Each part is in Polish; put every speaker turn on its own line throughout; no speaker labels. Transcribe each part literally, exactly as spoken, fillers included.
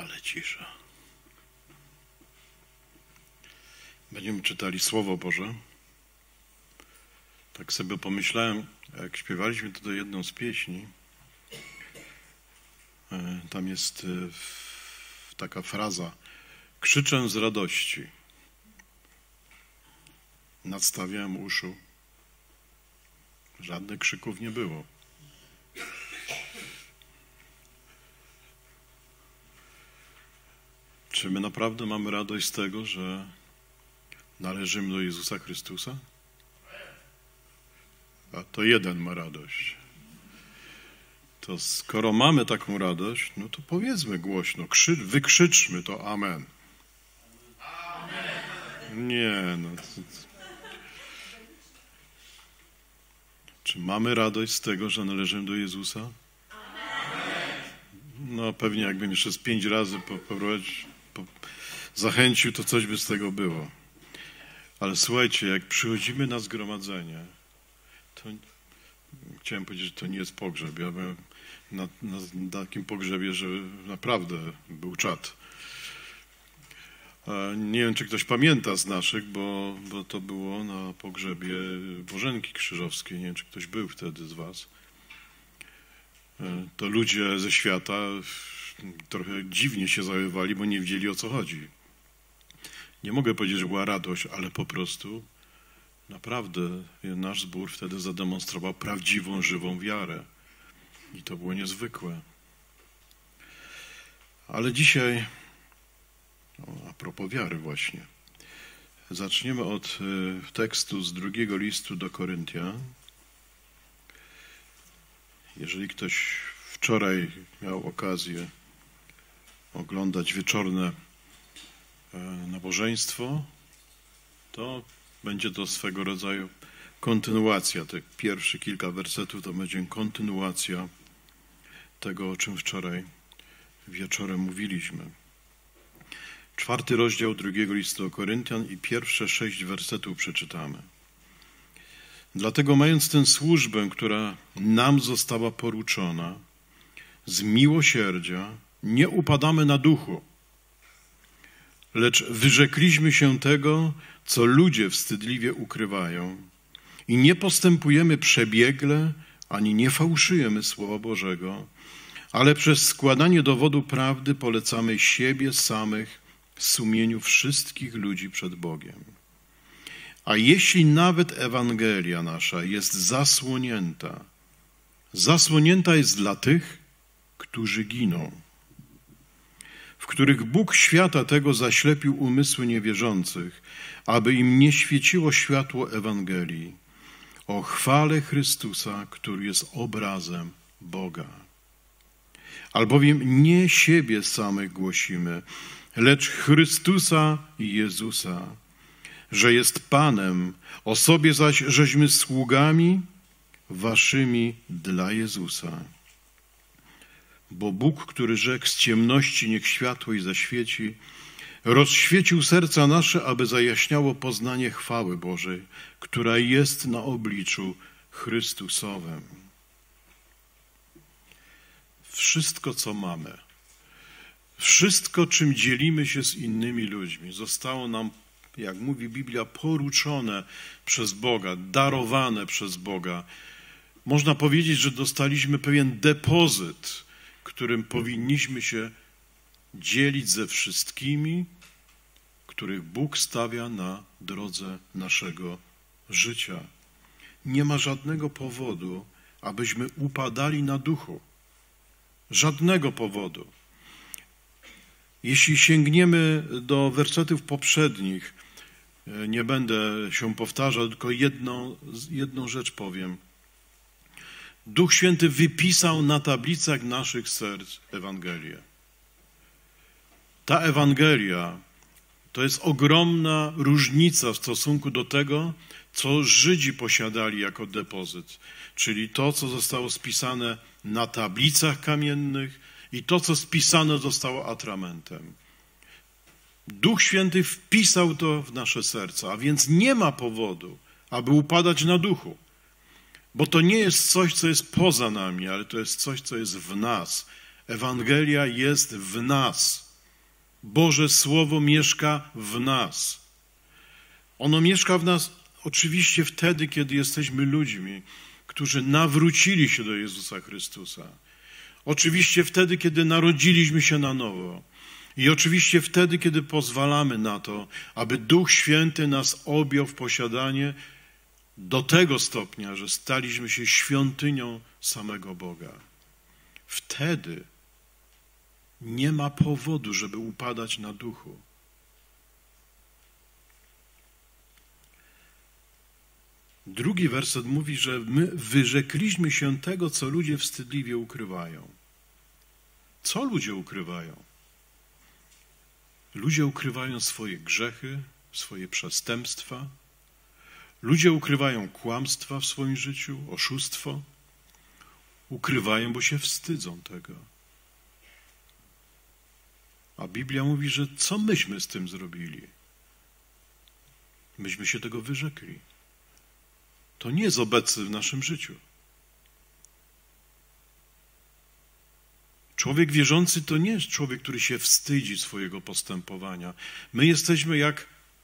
Ale cisza. Będziemy czytali Słowo Boże. Tak sobie pomyślałem, jak śpiewaliśmy tutaj jedną z pieśni, tam jest taka fraza: krzyczę z radości, nadstawiałem uszu. Żadnych krzyków nie było. Czy my naprawdę mamy radość z tego, że należymy do Jezusa Chrystusa? A to jeden ma radość. To skoro mamy taką radość, no to powiedzmy głośno, krzy, wykrzyczmy to amen. Amen. Nie, no. Czy mamy radość z tego, że należymy do Jezusa? Amen. No pewnie jakbym jeszcze z pięć razy poprowadził, po, zachęcił, to coś by z tego było. Ale słuchajcie, jak przychodzimy na zgromadzenie, to chciałem powiedzieć, że to nie jest pogrzeb. Ja byłem na, na, na takim pogrzebie, że naprawdę był czad. Nie wiem, czy ktoś pamięta z naszych, bo, bo to było na pogrzebie Bożenki Krzyżowskiej. Nie wiem, czy ktoś był wtedy z was. To ludzie ze świata trochę dziwnie się zachowywali, bo nie wiedzieli, o co chodzi. Nie mogę powiedzieć, że była radość, ale po prostu naprawdę nasz zbór wtedy zademonstrował prawdziwą, żywą wiarę. I to było niezwykłe. Ale dzisiaj, a propos wiary właśnie, zaczniemy od tekstu z drugiego listu do Koryntian. Jeżeli ktoś wczoraj miał okazję oglądać wieczorne nabożeństwo, to będzie to swego rodzaju kontynuacja. Te pierwsze kilka wersetów to będzie kontynuacja tego, o czym wczoraj wieczorem mówiliśmy. Czwarty rozdział drugiego listu do Koryntian i pierwsze sześć wersetów przeczytamy. Dlatego, mając tę służbę, która nam została poruczona, z miłosierdzia nie upadamy na duchu, lecz wyrzekliśmy się tego, co ludzie wstydliwie ukrywają i nie postępujemy przebiegle, ani nie fałszujemy Słowa Bożego, ale przez składanie dowodu prawdy polecamy siebie samych sumieniu wszystkich ludzi przed Bogiem. A jeśli nawet Ewangelia nasza jest zasłonięta, zasłonięta jest dla tych, którzy giną, w których Bóg świata tego zaślepił umysły niewierzących, aby im nie świeciło światło Ewangelii o chwale Chrystusa, który jest obrazem Boga. Albowiem nie siebie samych głosimy, lecz Chrystusa Jezusa, że jest Panem, o sobie zaś żeśmy sługami waszymi dla Jezusa. Bo Bóg, który rzekł z ciemności niech światło i zaświeci, rozświecił serca nasze, aby zajaśniało poznanie chwały Bożej, która jest na obliczu Chrystusowym. Wszystko, co mamy, wszystko, czym dzielimy się z innymi ludźmi, zostało nam, jak mówi Biblia, poruczone przez Boga, darowane przez Boga. Można powiedzieć, że dostaliśmy pewien depozyt, którym powinniśmy się dzielić ze wszystkimi, których Bóg stawia na drodze naszego życia. Nie ma żadnego powodu, abyśmy upadali na duchu. Żadnego powodu. Jeśli sięgniemy do wersetów poprzednich, nie będę się powtarzał, tylko jedną, jedną rzecz powiem. Duch Święty wypisał na tablicach naszych serc Ewangelię. Ta Ewangelia to jest ogromna różnica w stosunku do tego, co Żydzi posiadali jako depozyt, czyli to, co zostało spisane na tablicach kamiennych i to, co spisane zostało atramentem. Duch Święty wpisał to w nasze serca, a więc nie ma powodu, aby upadać na duchu. Bo to nie jest coś, co jest poza nami, ale to jest coś, co jest w nas. Ewangelia jest w nas. Boże Słowo mieszka w nas. Ono mieszka w nas oczywiście wtedy, kiedy jesteśmy ludźmi, którzy nawrócili się do Jezusa Chrystusa. Oczywiście wtedy, kiedy narodziliśmy się na nowo. I oczywiście wtedy, kiedy pozwalamy na to, aby Duch Święty nas objął w posiadanie do tego stopnia, że staliśmy się świątynią samego Boga. Wtedy nie ma powodu, żeby upadać na duchu. Drugi werset mówi, że my wyrzekliśmy się tego, co ludzie wstydliwie ukrywają. Co ludzie ukrywają? Ludzie ukrywają swoje grzechy, swoje przestępstwa. Ludzie ukrywają kłamstwa w swoim życiu, oszustwo. Ukrywają, bo się wstydzą tego. A Biblia mówi, że co myśmy z tym zrobili? Myśmy się tego wyrzekli. To nie jest obecne w naszym życiu. Człowiek wierzący to nie jest człowiek, który się wstydzi swojego postępowania. My jesteśmy jak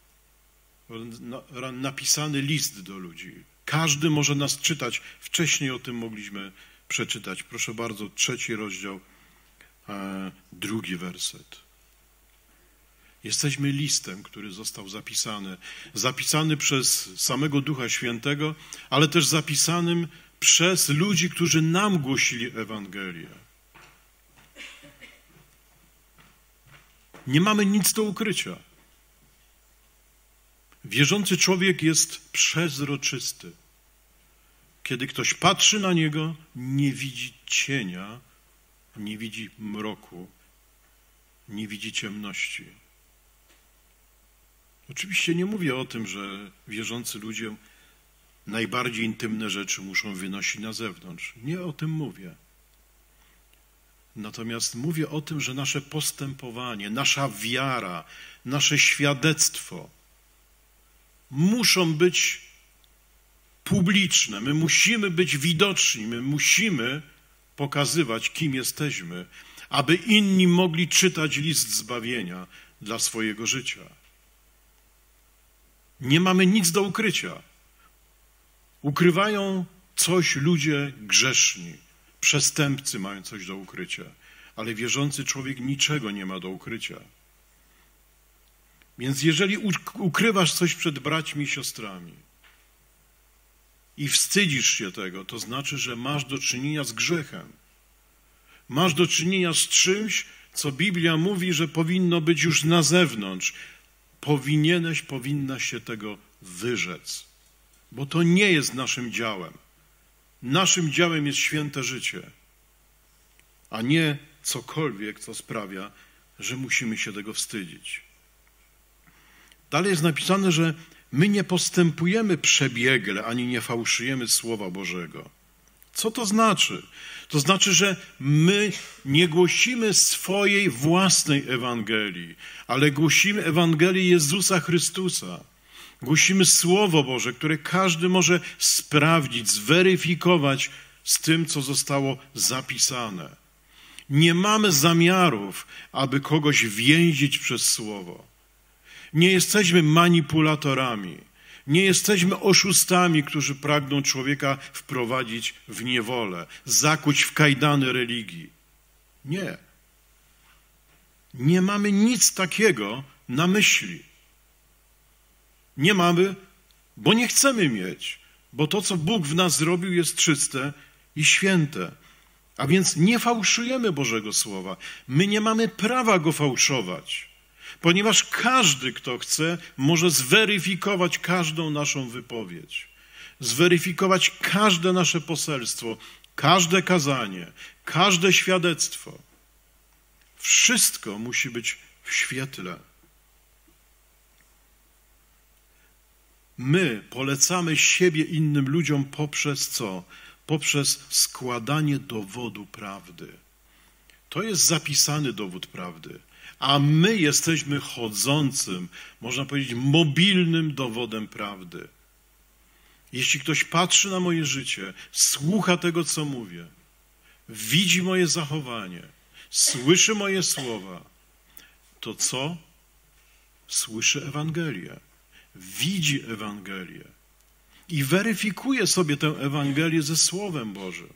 napisany list do ludzi. Każdy może nas czytać. Wcześniej o tym mogliśmy przeczytać. Proszę bardzo, trzeci rozdział, e, drugi werset. Jesteśmy listem, który został zapisany. Zapisany przez samego Ducha Świętego, ale też zapisanym przez ludzi, którzy nam głosili Ewangelię. Nie mamy nic do ukrycia. Wierzący człowiek jest przezroczysty. Kiedy ktoś patrzy na niego, nie widzi cienia, nie widzi mroku, nie widzi ciemności. Oczywiście nie mówię o tym, że wierzący ludzie najbardziej intymne rzeczy muszą wynosić na zewnątrz. Nie o tym mówię. Natomiast mówię o tym, że nasze postępowanie, nasza wiara, nasze świadectwo muszą być publiczne. My musimy być widoczni, my musimy pokazywać, kim jesteśmy, aby inni mogli czytać list zbawienia dla swojego życia. Nie mamy nic do ukrycia. Ukrywają coś ludzie grzeszni. Przestępcy mają coś do ukrycia. Ale wierzący człowiek niczego nie ma do ukrycia. Więc jeżeli ukrywasz coś przed braćmi i siostrami i wstydzisz się tego, to znaczy, że masz do czynienia z grzechem. Masz do czynienia z czymś, co Biblia mówi, że powinno być już na zewnątrz. Powinieneś, powinnaś się tego wyrzec, bo to nie jest naszym działem. Naszym działem jest święte życie, a nie cokolwiek, co sprawia, że musimy się tego wstydzić. Dalej jest napisane, że my nie postępujemy przebiegle, ani nie fałszujemy Słowa Bożego. Co to znaczy? To znaczy, że my nie głosimy swojej własnej Ewangelii, ale głosimy Ewangelię Jezusa Chrystusa. Głosimy Słowo Boże, które każdy może sprawdzić, zweryfikować z tym, co zostało zapisane. Nie mamy zamiarów, aby kogoś więzić przez Słowo. Nie jesteśmy manipulatorami. Nie jesteśmy oszustami, którzy pragną człowieka wprowadzić w niewolę, zakuć w kajdany religii. Nie. Nie mamy nic takiego na myśli. Nie mamy, bo nie chcemy mieć, bo to, co Bóg w nas zrobił, jest czyste i święte. A więc nie fałszujemy Bożego Słowa. My nie mamy prawa go fałszować, ponieważ każdy, kto chce, może zweryfikować każdą naszą wypowiedź, zweryfikować każde nasze poselstwo, każde kazanie, każde świadectwo. Wszystko musi być w świetle. My polecamy siebie innym ludziom poprzez co? Poprzez składanie dowodu prawdy. To jest zapisany dowód prawdy. A my jesteśmy chodzącym, można powiedzieć, mobilnym dowodem prawdy. Jeśli ktoś patrzy na moje życie, słucha tego, co mówię, widzi moje zachowanie, słyszy moje słowa, to co? Słyszy Ewangelię, widzi Ewangelię i weryfikuje sobie tę Ewangelię ze Słowem Bożym.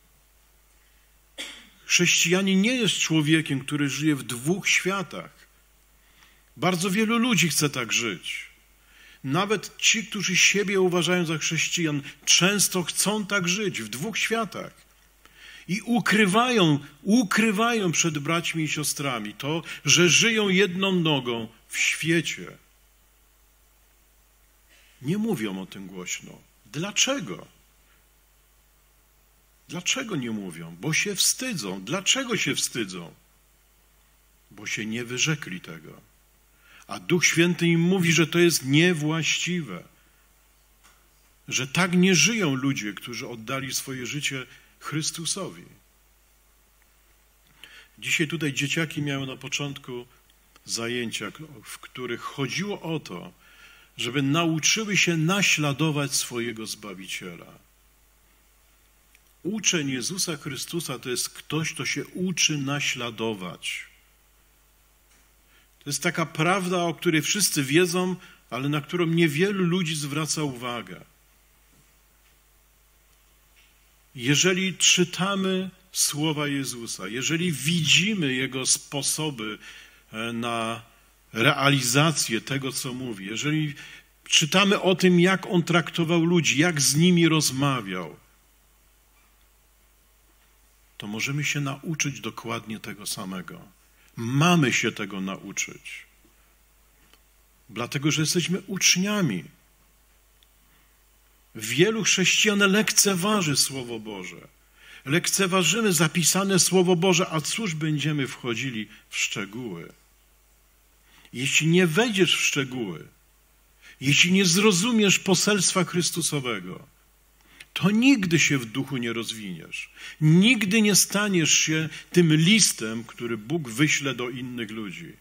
Chrześcijanin nie jest człowiekiem, który żyje w dwóch światach. Bardzo wielu ludzi chce tak żyć. Nawet ci, którzy siebie uważają za chrześcijan, często chcą tak żyć w dwóch światach. I ukrywają, ukrywają przed braćmi i siostrami to, że żyją jedną nogą w świecie. Nie mówią o tym głośno. Dlaczego? Dlaczego nie mówią? Bo się wstydzą. Dlaczego się wstydzą? Bo się nie wyrzekli tego. A Duch Święty im mówi, że to jest niewłaściwe. Że tak nie żyją ludzie, którzy oddali swoje życie Chrystusowi. Dzisiaj tutaj dzieciaki miały na początku zajęcia, w których chodziło o to, żeby nauczyły się naśladować swojego Zbawiciela. Uczeń Jezusa Chrystusa to jest ktoś, kto się uczy naśladować. To jest taka prawda, o której wszyscy wiedzą, ale na którą niewielu ludzi zwraca uwagę. Jeżeli czytamy słowa Jezusa, jeżeli widzimy Jego sposoby na realizację tego, co mówi, jeżeli czytamy o tym, jak On traktował ludzi, jak z nimi rozmawiał, to możemy się nauczyć dokładnie tego samego. Mamy się tego nauczyć. Dlatego, że jesteśmy uczniami. Wielu chrześcijan lekceważy Słowo Boże. Lekceważymy zapisane Słowo Boże, a cóż będziemy wchodzili w szczegóły? Jeśli nie wejdziesz w szczegóły, jeśli nie zrozumiesz poselstwa Chrystusowego, to nigdy się w duchu nie rozwiniesz. Nigdy nie staniesz się tym listem, który Bóg wyśle do innych ludzi.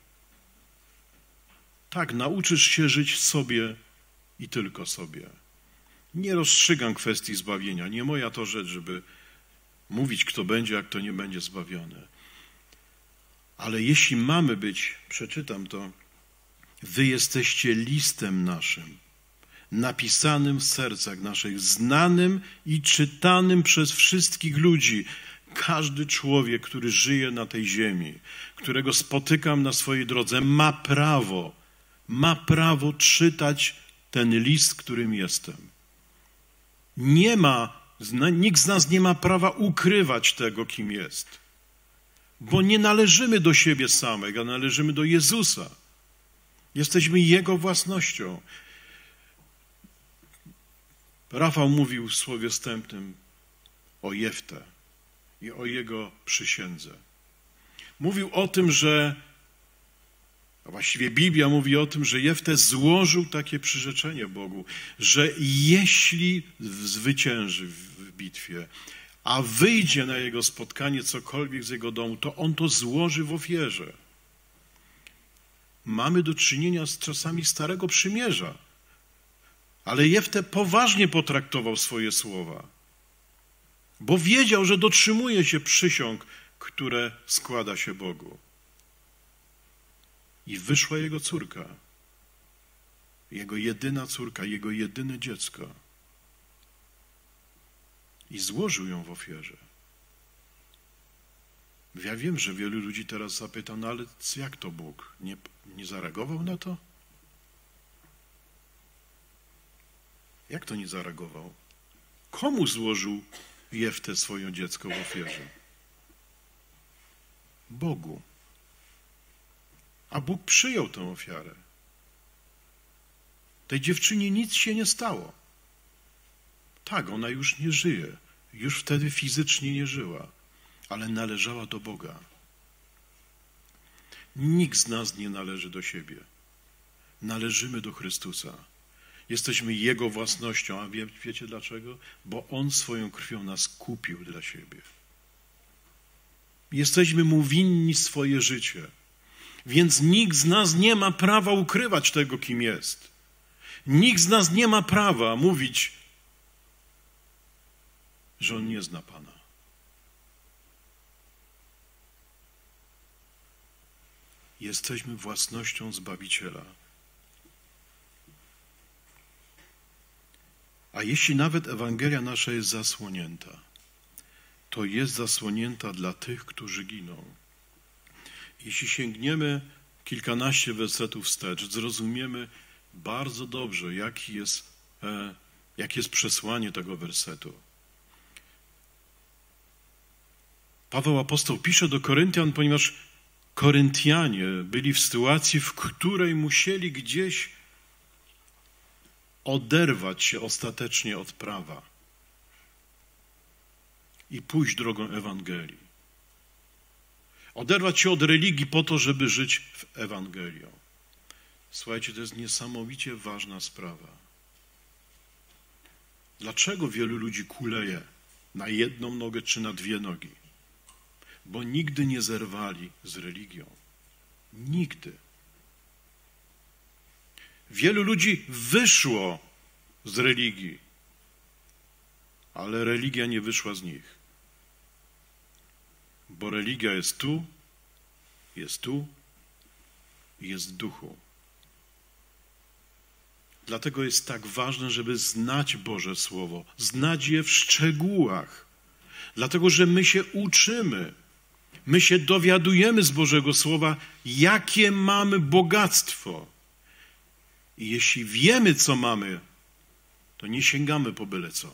Tak, nauczysz się żyć sobie i tylko sobie. Nie rozstrzygam kwestii zbawienia. Nie moja to rzecz, żeby mówić, kto będzie, a kto nie będzie zbawiony. Ale jeśli mamy być, przeczytam to, wy jesteście listem naszym, napisanym w sercach naszych, znanym i czytanym przez wszystkich ludzi. Każdy człowiek, który żyje na tej ziemi, którego spotykam na swojej drodze, ma prawo, ma prawo czytać ten list, którym jestem. Nie ma, nikt z nas nie ma prawa ukrywać tego, kim jest. Bo nie należymy do siebie samych, a należymy do Jezusa. Jesteśmy Jego własnością. Rafał mówił w słowie wstępnym o Jeftę i o jego przysiędze. Mówił o tym, że, a właściwie Biblia mówi o tym, że Jeftę złożył takie przyrzeczenie Bogu, że jeśli zwycięży w bitwie, a wyjdzie na jego spotkanie cokolwiek z jego domu, to on to złoży w ofierze. Mamy do czynienia z czasami Starego Przymierza. Ale Jeftę poważnie potraktował swoje słowa, bo wiedział, że dotrzymuje się przysiąg, które składa się Bogu. I wyszła jego córka, jego jedyna córka, jego jedyne dziecko. I złożył ją w ofierze. Ja wiem, że wielu ludzi teraz zapyta, no ale jak to Bóg? Nie, nie zareagował na to? Jak to nie zareagował? Komu złożył Jeftę swoje dziecko w ofierze? Bogu. A Bóg przyjął tę ofiarę. Tej dziewczynie nic się nie stało. Tak, ona już nie żyje. Już wtedy fizycznie nie żyła, ale należała do Boga. Nikt z nas nie należy do siebie. Należymy do Chrystusa. Jesteśmy Jego własnością, a wie, wiecie dlaczego? Bo On swoją krwią nas kupił dla siebie. Jesteśmy Mu winni swoje życie, więc nikt z nas nie ma prawa ukrywać tego, kim jest. Nikt z nas nie ma prawa mówić, że On nie zna Pana. Jesteśmy własnością Zbawiciela. A jeśli nawet Ewangelia nasza jest zasłonięta, to jest zasłonięta dla tych, którzy giną. Jeśli sięgniemy kilkanaście wersetów wstecz, zrozumiemy bardzo dobrze, jaki jest, e, jakie jest przesłanie tego wersetu. Paweł apostoł pisze do Koryntian, ponieważ Koryntianie byli w sytuacji, w której musieli gdzieś oderwać się ostatecznie od prawa i pójść drogą Ewangelii. Oderwać się od religii po to, żeby żyć w Ewangelią. Słuchajcie, to jest niesamowicie ważna sprawa. Dlaczego wielu ludzi kuleje na jedną nogę czy na dwie nogi? Bo nigdy nie zerwali z religią. Nigdy. Wielu ludzi wyszło z religii, ale religia nie wyszła z nich. Bo religia jest tu, jest tu i jest w duchu. Dlatego jest tak ważne, żeby znać Boże Słowo, znać je w szczegółach. Dlatego, że my się uczymy, my się dowiadujemy z Bożego Słowa, jakie mamy bogactwo. I jeśli wiemy, co mamy, to nie sięgamy po byle co.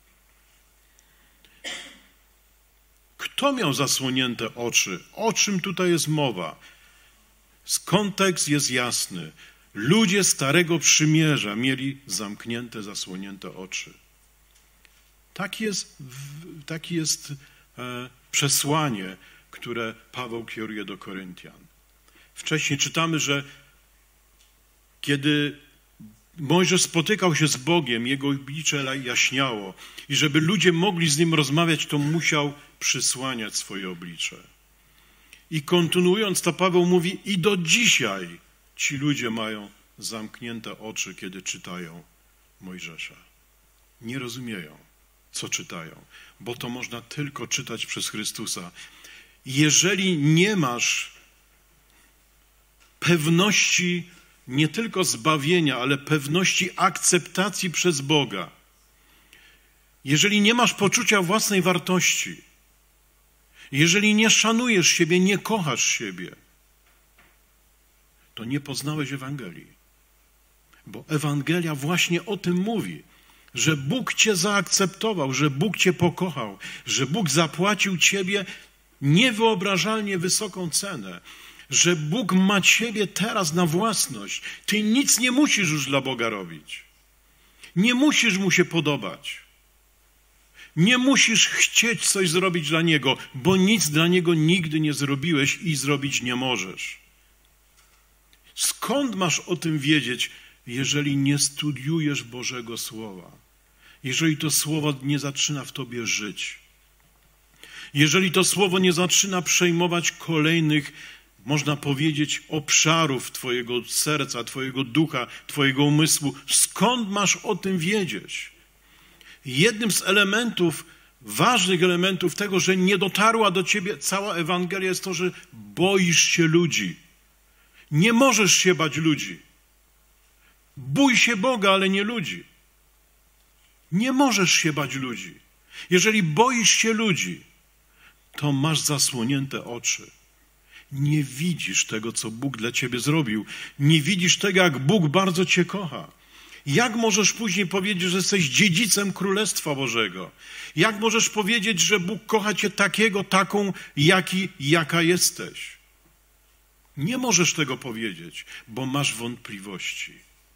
Kto miał zasłonięte oczy? O czym tutaj jest mowa? Kontekst jest jasny. Ludzie Starego Przymierza mieli zamknięte, zasłonięte oczy. Tak jest, taki jest e, przesłanie, które Paweł kieruje do Koryntian. Wcześniej czytamy, że kiedy Mojżesz spotykał się z Bogiem, jego oblicze jaśniało i żeby ludzie mogli z nim rozmawiać, to musiał przysłaniać swoje oblicze. I kontynuując to, Paweł mówi, i do dzisiaj ci ludzie mają zamknięte oczy, kiedy czytają Mojżesza. Nie rozumieją, co czytają, bo to można tylko czytać przez Chrystusa. Jeżeli nie masz pewności nie tylko zbawienia, ale pewności akceptacji przez Boga, jeżeli nie masz poczucia własnej wartości, jeżeli nie szanujesz siebie, nie kochasz siebie, to nie poznałeś Ewangelii. Bo Ewangelia właśnie o tym mówi, że Bóg cię zaakceptował, że Bóg cię pokochał, że Bóg zapłacił ciebie niewyobrażalnie wysoką cenę, że Bóg ma ciebie teraz na własność. Ty nic nie musisz już dla Boga robić. Nie musisz Mu się podobać. Nie musisz chcieć coś zrobić dla Niego, bo nic dla Niego nigdy nie zrobiłeś i zrobić nie możesz. Skąd masz o tym wiedzieć, jeżeli nie studiujesz Bożego Słowa? Jeżeli to Słowo nie zaczyna w tobie żyć? Jeżeli to Słowo nie zaczyna przejmować kolejnych, można powiedzieć, obszarów twojego serca, twojego ducha, twojego umysłu, skąd masz o tym wiedzieć? Jednym z elementów, ważnych elementów tego, że nie dotarła do ciebie cała Ewangelia, jest to, że boisz się ludzi. Nie możesz się bać ludzi. Bój się Boga, ale nie ludzi. Nie możesz się bać ludzi. Jeżeli boisz się ludzi, to masz zasłonięte oczy. Nie widzisz tego, co Bóg dla ciebie zrobił. Nie widzisz tego, jak Bóg bardzo cię kocha. Jak możesz później powiedzieć, że jesteś dziedzicem Królestwa Bożego? Jak możesz powiedzieć, że Bóg kocha cię takiego, taką, jaki, jaka jesteś? Nie możesz tego powiedzieć, bo masz wątpliwości.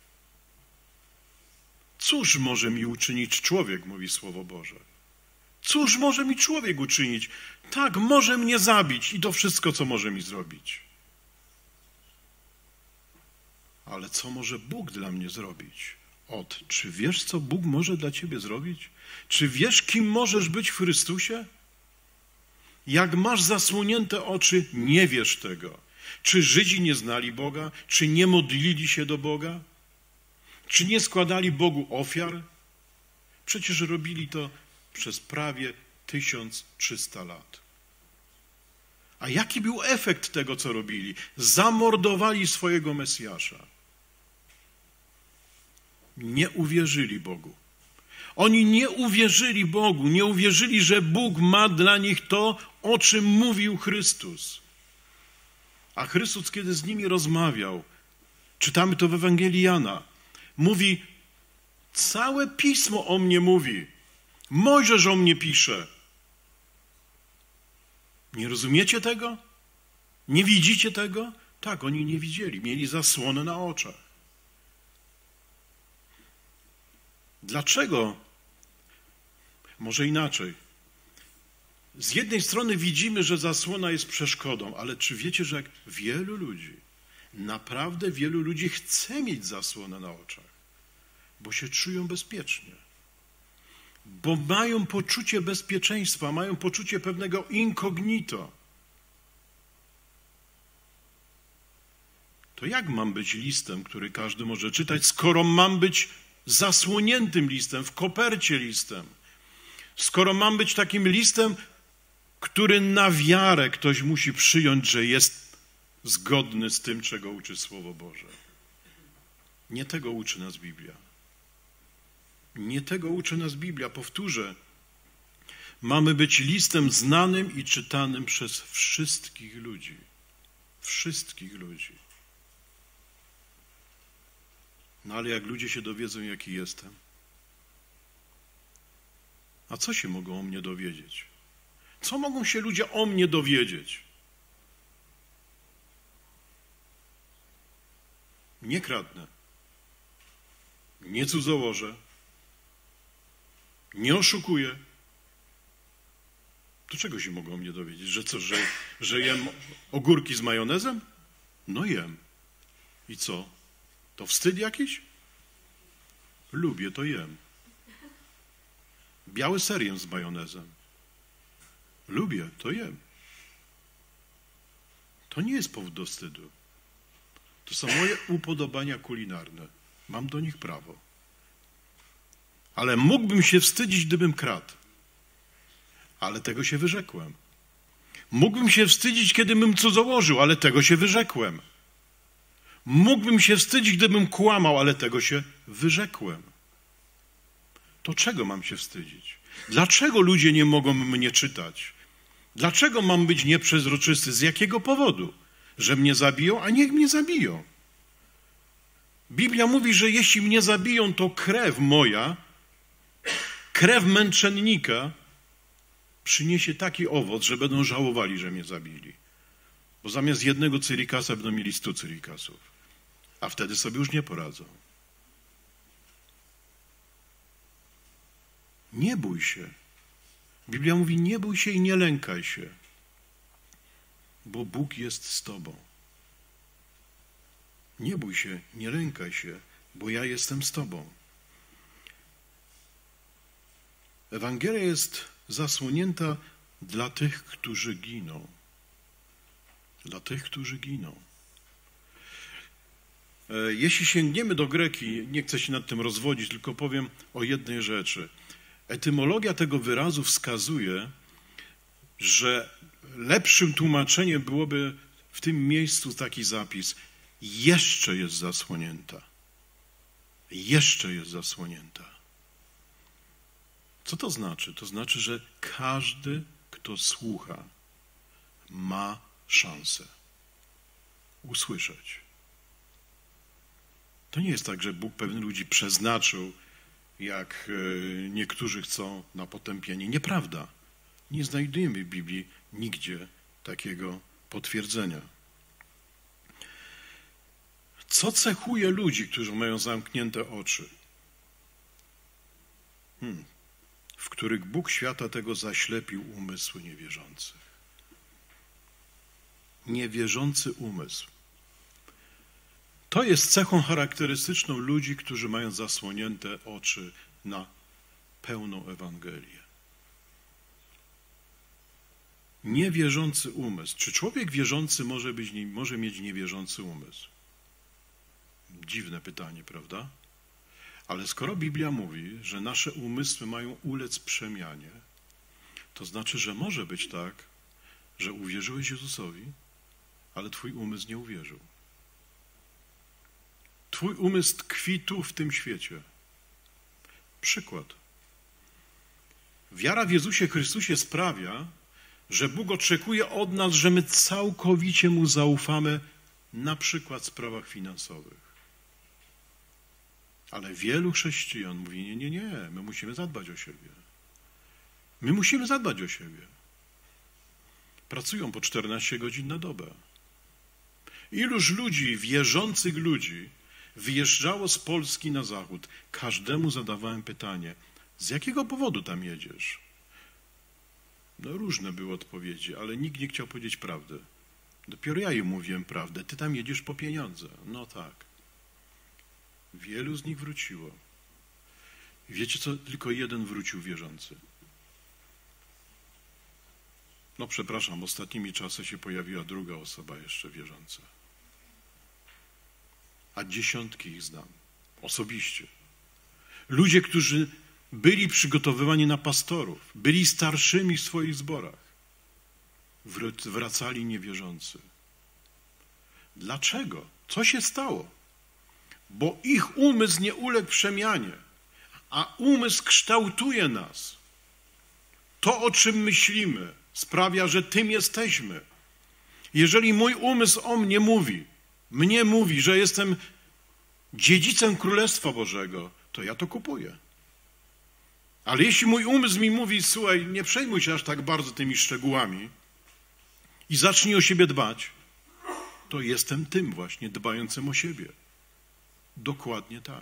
Cóż może mi uczynić człowiek, mówi Słowo Boże. Cóż może mi człowiek uczynić? Tak, może mnie zabić i to wszystko, co może mi zrobić. Ale co może Bóg dla mnie zrobić? Ot, czy wiesz, co Bóg może dla ciebie zrobić? Czy wiesz, kim możesz być w Chrystusie? Jak masz zasłonięte oczy, nie wiesz tego. Czy Żydzi nie znali Boga? Czy nie modlili się do Boga? Czy nie składali Bogu ofiar? Przecież robili to przez prawie tysiąc trzysta lat. A jaki był efekt tego, co robili? Zamordowali swojego Mesjasza. Nie uwierzyli Bogu. Oni nie uwierzyli Bogu, nie uwierzyli, że Bóg ma dla nich to, o czym mówił Chrystus. A Chrystus, kiedy z nimi rozmawiał, czytamy to w Ewangelii Jana, mówi, całe Pismo o mnie mówi, Mojżesz o mnie pisze. Nie rozumiecie tego? Nie widzicie tego? Tak, oni nie widzieli, mieli zasłonę na oczach. Dlaczego? Może inaczej. Z jednej strony widzimy, że zasłona jest przeszkodą, ale czy wiecie, że jak wielu ludzi, naprawdę wielu ludzi chce mieć zasłonę na oczach, bo się czują bezpiecznie, bo mają poczucie bezpieczeństwa, mają poczucie pewnego incognito. To jak mam być listem, który każdy może czytać, skoro mam być zasłoniętym listem, w kopercie listem? Skoro mam być takim listem, który na wiarę ktoś musi przyjąć, że jest zgodny z tym, czego uczy Słowo Boże. Nie tego uczy nas Biblia. Nie tego uczy nas Biblia. Powtórzę. Mamy być listem znanym i czytanym przez wszystkich ludzi. Wszystkich ludzi. No ale jak ludzie się dowiedzą, jaki jestem, a co się mogą o mnie dowiedzieć? Co mogą się ludzie o mnie dowiedzieć? Nie kradnę, nie cudzołożę, nie oszukuję. To czego się mogą o mnie dowiedzieć? Że co, że, że jem ogórki z majonezem? No jem. I co? To wstyd jakiś? Lubię, to jem. Biały ser jem z majonezem. Lubię, to jem. To nie jest powód do wstydu. To są moje upodobania kulinarne. Mam do nich prawo. Ale mógłbym się wstydzić, gdybym kradł. Ale tego się wyrzekłem. Mógłbym się wstydzić, kiedybym cudzołożył, ale tego się wyrzekłem. Mógłbym się wstydzić, gdybym kłamał, ale tego się wyrzekłem. To czego mam się wstydzić? Dlaczego ludzie nie mogą mnie czytać? Dlaczego mam być nieprzezroczysty? Z jakiego powodu? Że mnie zabiją? A niech mnie zabiją. Biblia mówi, że jeśli mnie zabiją, to krew moja, krew męczennika przyniesie taki owoc, że będą żałowali, że mnie zabili. Bo zamiast jednego cyrikasa będą mieli stu cyrikasów. A wtedy sobie już nie poradzą. Nie bój się. Biblia mówi, nie bój się i nie lękaj się, bo Bóg jest z tobą. Nie bój się, nie lękaj się, bo ja jestem z tobą. Ewangelia jest zasłonięta dla tych, którzy giną. Dla tych, którzy giną. Jeśli sięgniemy do Greki, nie chcę się nad tym rozwodzić, tylko powiem o jednej rzeczy. Etymologia tego wyrazu wskazuje, że lepszym tłumaczeniem byłoby w tym miejscu taki zapis: jeszcze jest zasłonięta. Jeszcze jest zasłonięta. Co to znaczy? To znaczy, że każdy, kto słucha, ma szansę usłyszeć. To nie jest tak, że Bóg pewnych ludzi przeznaczył, jak niektórzy chcą, na potępienie. Nieprawda. Nie znajdujemy w Biblii nigdzie takiego potwierdzenia. Co cechuje ludzi, którzy mają zamknięte oczy? Hmm. W których Bóg świata tego zaślepił umysły niewierzących. Niewierzący umysł. To jest cechą charakterystyczną ludzi, którzy mają zasłonięte oczy na pełną Ewangelię. Niewierzący umysł. Czy człowiek wierzący może, być, może mieć niewierzący umysł? Dziwne pytanie, prawda? Ale skoro Biblia mówi, że nasze umysły mają ulec przemianie, to znaczy, że może być tak, że uwierzyłeś Jezusowi, ale twój umysł nie uwierzył. Twój umysł tkwi tu, w tym świecie. Przykład. Wiara w Jezusie Chrystusie sprawia, że Bóg oczekuje od nas, że my całkowicie Mu zaufamy, na przykład w sprawach finansowych. Ale wielu chrześcijan mówi, nie, nie, nie, my musimy zadbać o siebie. My musimy zadbać o siebie. Pracują po czternaście godzin na dobę. Iluż ludzi, wierzących ludzi, wyjeżdżało z Polski na zachód. Każdemu zadawałem pytanie, z jakiego powodu tam jedziesz? No różne były odpowiedzi, ale nikt nie chciał powiedzieć prawdy. Dopiero ja im mówiłem prawdę. Ty tam jedziesz po pieniądze. No tak. Wielu z nich wróciło. I wiecie co? Tylko jeden wrócił wierzący. No przepraszam, ostatnimi czasy się pojawiła druga osoba jeszcze wierząca. A dziesiątki ich znam. Osobiście. Ludzie, którzy byli przygotowywani na pastorów, byli starszymi w swoich zborach. Wracali niewierzący. Dlaczego? Co się stało? Bo ich umysł nie uległ przemianie, a umysł kształtuje nas. To, o czym myślimy, sprawia, że tym jesteśmy. Jeżeli mój umysł o mnie mówi, mnie mówi, że jestem dziedzicem Królestwa Bożego, to ja to kupuję. Ale jeśli mój umysł mi mówi, słuchaj, nie przejmuj się aż tak bardzo tymi szczegółami i zacznij o siebie dbać, to jestem tym właśnie dbającym o siebie. Dokładnie tak.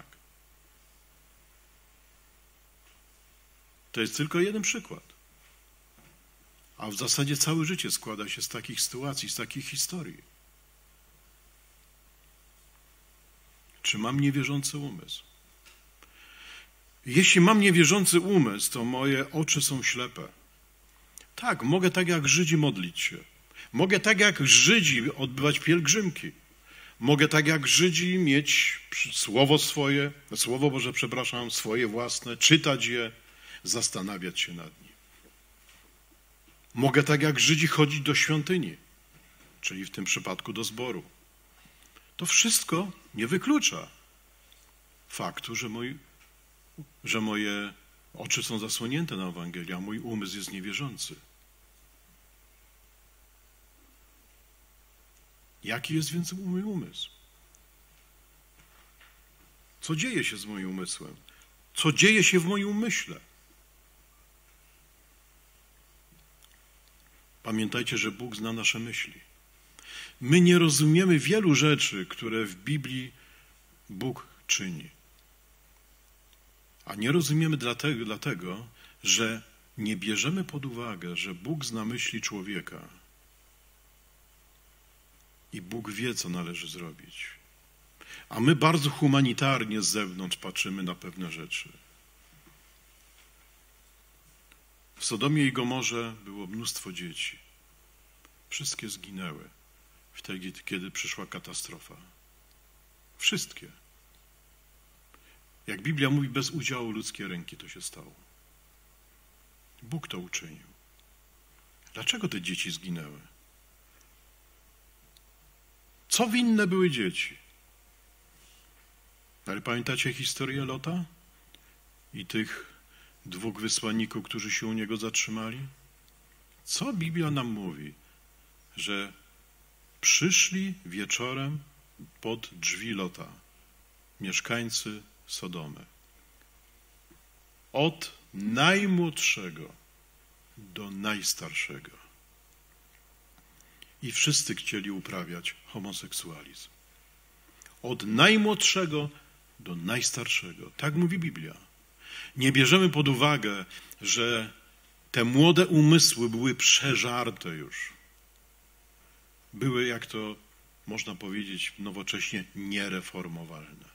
To jest tylko jeden przykład. A w zasadzie całe życie składa się z takich sytuacji, z takich historii. Czy mam niewierzący umysł? Jeśli mam niewierzący umysł, to moje oczy są ślepe. Tak, mogę tak jak Żydzi modlić się. Mogę tak jak Żydzi odbywać pielgrzymki. Mogę tak jak Żydzi mieć słowo swoje, słowo Boże, przepraszam, swoje własne, czytać je, zastanawiać się nad nim. Mogę tak jak Żydzi chodzić do świątyni, czyli w tym przypadku do zboru. To wszystko nie wyklucza faktu, że, mój, że moje oczy są zasłonięte na Ewangelię, a mój umysł jest niewierzący. Jaki jest więc mój umysł? Co dzieje się z moim umysłem? Co dzieje się w moim umyśle? Pamiętajcie, że Bóg zna nasze myśli. My nie rozumiemy wielu rzeczy, które w Biblii Bóg czyni. A nie rozumiemy dlatego, dlatego, że nie bierzemy pod uwagę, że Bóg zna myśli człowieka. I Bóg wie, co należy zrobić. A my bardzo humanitarnie z zewnątrz patrzymy na pewne rzeczy. W Sodomie i Gomorze było mnóstwo dzieci. Wszystkie zginęły wtedy, kiedy przyszła katastrofa. Wszystkie. Jak Biblia mówi, bez udziału ludzkiej ręki to się stało. Bóg to uczynił. Dlaczego te dzieci zginęły? Co winne były dzieci? Ale pamiętacie historię Lota i tych dwóch wysłanników, którzy się u niego zatrzymali? Co Biblia nam mówi? Że przyszli wieczorem pod drzwi Lota mieszkańcy Sodomy. Od najmłodszego do najstarszego. I wszyscy chcieli uprawiać homoseksualizm. Od najmłodszego do najstarszego. Tak mówi Biblia. Nie bierzemy pod uwagę, że te młode umysły były przeżarte już. Były, jak to można powiedzieć nowocześnie, niereformowalne.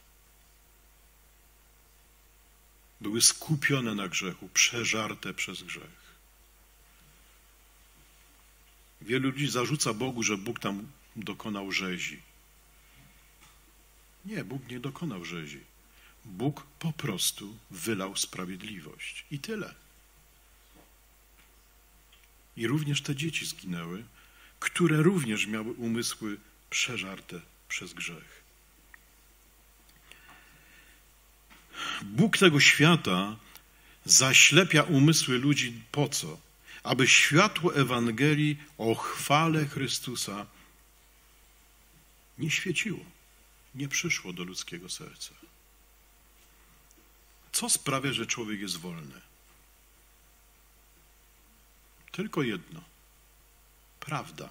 Były skupione na grzechu, przeżarte przez grzech. Wielu ludzi zarzuca Bogu, że Bóg tam dokonał rzezi. Nie, Bóg nie dokonał rzezi. Bóg po prostu wylał sprawiedliwość. I tyle. I również te dzieci zginęły, które również miały umysły przeżarte przez grzech. Bóg tego świata zaślepia umysły ludzi po co? Aby światło Ewangelii o chwale Chrystusa nie świeciło, nie przyszło do ludzkiego serca. Co sprawia, że człowiek jest wolny? Tylko jedno. Prawda.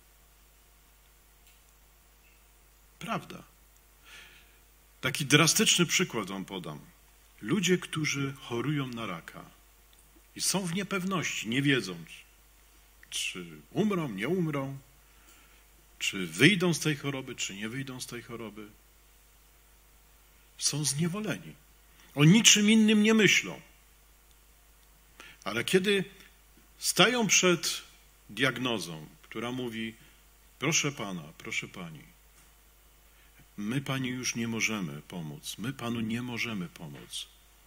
Prawda. Taki drastyczny przykład wam podam. Ludzie, którzy chorują na raka i są w niepewności, nie wiedzą, czy umrą, nie umrą, czy wyjdą z tej choroby, czy nie wyjdą z tej choroby. Są zniewoleni. O niczym innym nie myślą. Ale kiedy stają przed diagnozą, która mówi: proszę pana, proszę pani, my pani już nie możemy pomóc, my panu nie możemy pomóc.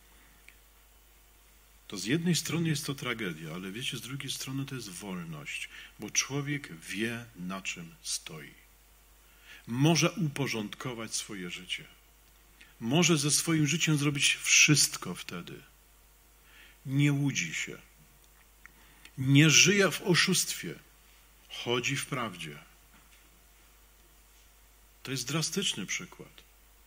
To z jednej strony jest to tragedia, ale wiecie, z drugiej strony to jest wolność, bo człowiek wie, na czym stoi. Może uporządkować swoje życie. Może ze swoim życiem zrobić wszystko wtedy. Nie łudzi się. Nie żyje w oszustwie. Chodzi w prawdzie. To jest drastyczny przykład.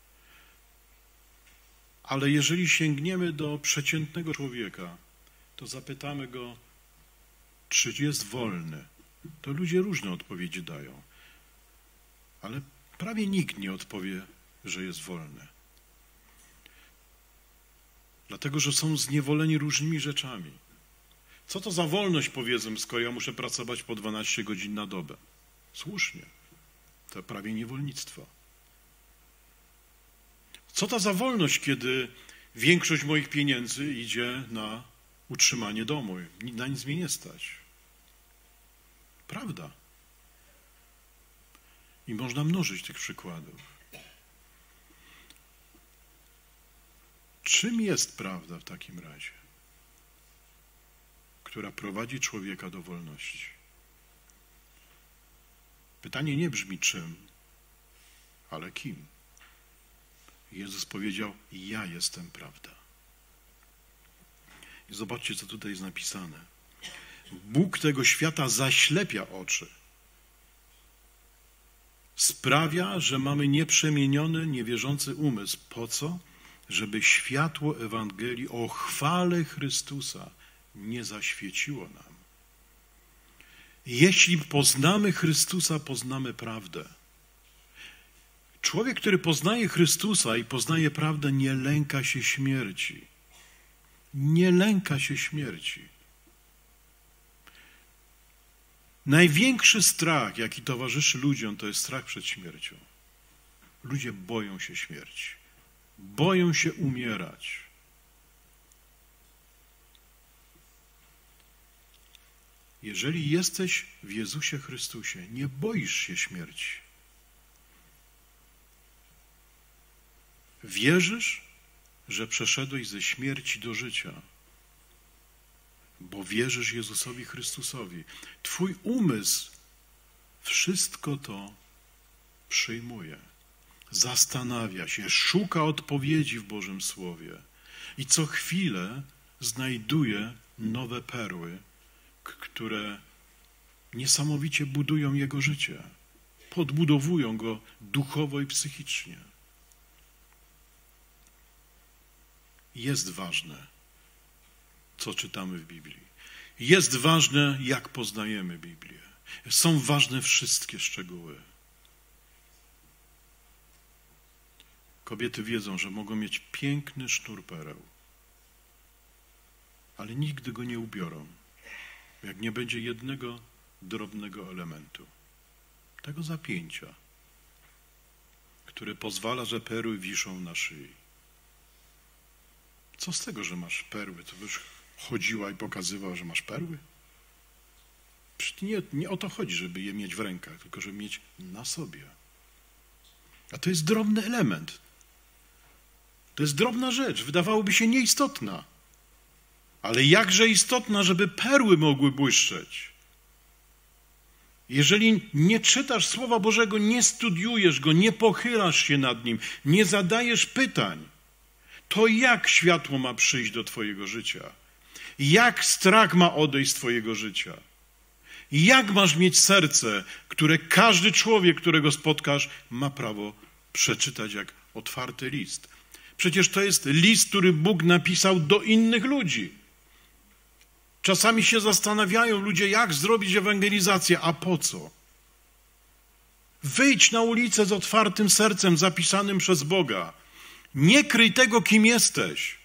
Ale jeżeli sięgniemy do przeciętnego człowieka, to zapytamy go, czy jest wolny. To ludzie różne odpowiedzi dają. Ale prawie nikt nie odpowie, że jest wolny. Dlatego, że są zniewoleni różnymi rzeczami. Co to za wolność, powiedzmy, skoro ja muszę pracować po dwanaście godzin na dobę? Słusznie. To prawie niewolnictwo. Co to za wolność, kiedy większość moich pieniędzy idzie na utrzymanie domu? Na nic mnie nie stać. Prawda. I można mnożyć tych przykładów. Czym jest prawda w takim razie, która prowadzi człowieka do wolności? Pytanie nie brzmi czym, ale kim. Jezus powiedział: ja jestem prawda. I zobaczcie, co tutaj jest napisane. Bóg tego świata zaślepia oczy. Sprawia, że mamy nieprzemieniony, niewierzący umysł. Po co? Żeby światło Ewangelii o chwale Chrystusa nie zaświeciło nam. Jeśli poznamy Chrystusa, poznamy prawdę. Człowiek, który poznaje Chrystusa i poznaje prawdę, nie lęka się śmierci. Nie lęka się śmierci. Największy strach, jaki towarzyszy ludziom, to jest strach przed śmiercią. Ludzie boją się śmierci. Boją się umierać. Jeżeli jesteś w Jezusie Chrystusie, nie boisz się śmierci. Wierzysz, że przeszedłeś ze śmierci do życia, bo wierzysz Jezusowi Chrystusowi. Twój umysł wszystko to przyjmuje. Zastanawia się, szuka odpowiedzi w Bożym Słowie i co chwilę znajduje nowe perły, które niesamowicie budują jego życie, podbudowują go duchowo i psychicznie. Jest ważne, co czytamy w Biblii. Jest ważne, jak poznajemy Biblię. Są ważne wszystkie szczegóły. Kobiety wiedzą, że mogą mieć piękny sznur pereł, ale nigdy go nie ubiorą, jak nie będzie jednego drobnego elementu, tego zapięcia, które pozwala, że perły wiszą na szyi. Co z tego, że masz perły? To byś chodziła i pokazywała, że masz perły? Przecież nie, nie o to chodzi, żeby je mieć w rękach, tylko żeby mieć na sobie. A to jest drobny element. To jest drobna rzecz, wydawałoby się nieistotna. Ale jakże istotna, żeby perły mogły błyszczeć. Jeżeli nie czytasz Słowa Bożego, nie studiujesz go, nie pochylasz się nad nim, nie zadajesz pytań, to jak światło ma przyjść do twojego życia? Jak strach ma odejść z twojego życia? Jak masz mieć serce, które każdy człowiek, którego spotkasz, ma prawo przeczytać jak otwarty list? Przecież to jest list, który Bóg napisał do innych ludzi. Czasami się zastanawiają ludzie, jak zrobić ewangelizację, a po co? Wyjdź na ulicę z otwartym sercem zapisanym przez Boga. Nie kryj tego, kim jesteś.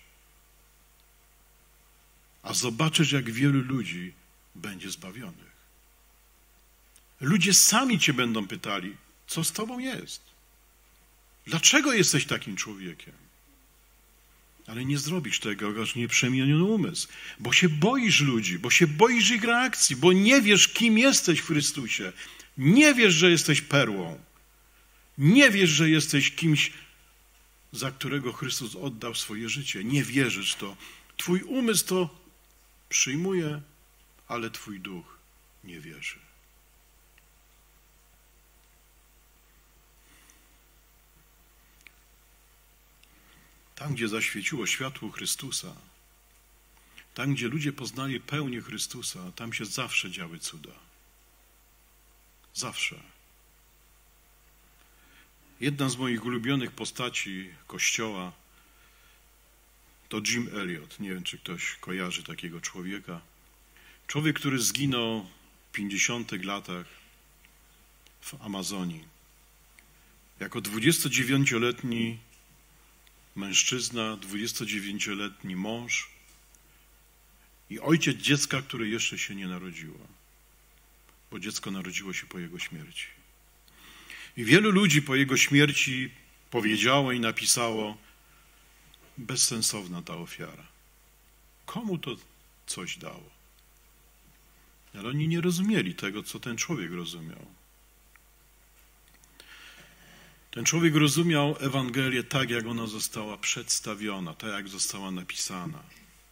A zobaczysz, jak wielu ludzi będzie zbawionych. Ludzie sami cię będą pytali, co z tobą jest? Dlaczego jesteś takim człowiekiem? Ale nie zrobisz tego, aż nie przemieniony umysł, bo się boisz ludzi, bo się boisz ich reakcji, bo nie wiesz, kim jesteś w Chrystusie. Nie wiesz, że jesteś perłą. Nie wiesz, że jesteś kimś, za którego Chrystus oddał swoje życie. Nie wierzysz w to. Twój umysł to przyjmuje, ale twój duch nie wierzy. Tam, gdzie zaświeciło światło Chrystusa, tam, gdzie ludzie poznali pełnię Chrystusa, tam się zawsze działy cuda. Zawsze. Jedna z moich ulubionych postaci Kościoła to Jim Elliot. Nie wiem, czy ktoś kojarzy takiego człowieka. Człowiek, który zginął w pięćdziesiątych latach w Amazonii. Jako dwudziestodziewięcioletni mężczyzna, dwudziestodziewięcioletni mąż i ojciec dziecka, które jeszcze się nie narodziło, bo dziecko narodziło się po jego śmierci. I wielu ludzi po jego śmierci powiedziało i napisało: bezsensowna ta ofiara. Komu to coś dało? Ale oni nie rozumieli tego, co ten człowiek rozumiał. Ten człowiek rozumiał Ewangelię tak, jak ona została przedstawiona, tak, jak została napisana.